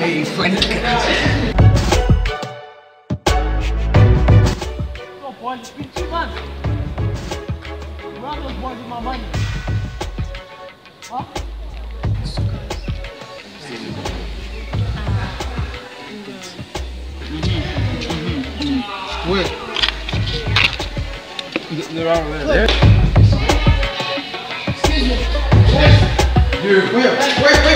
Hey, funny guy. No, boy, it's been 2 months. Where are those boys with my money? Huh? Where? They're all right there. Excuse me. Dude, wait.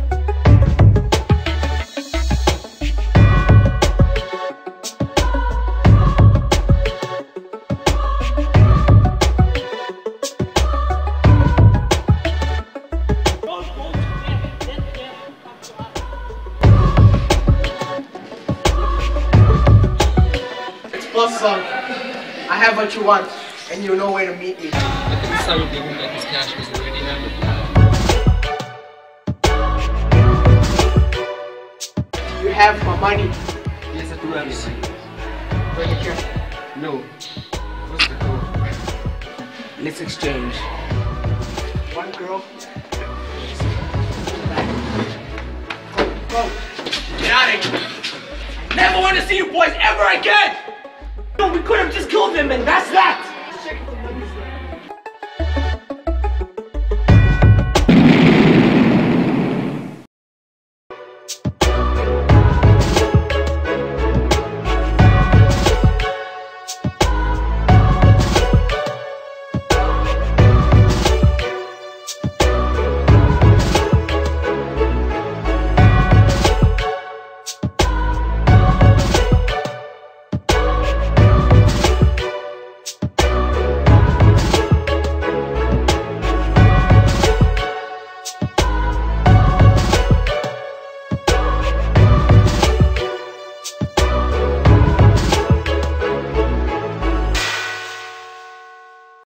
Plus, son, I have what you want, and you know where to meet me. I think it's time we give him back his cash because we already have Do you have my money? it. Yes, I do have it. Bring it here. No. What's the code? Let's exchange. One girl. Go. Get out of here. Never want to see you boys ever again! No, we could have just killed them, and that's that!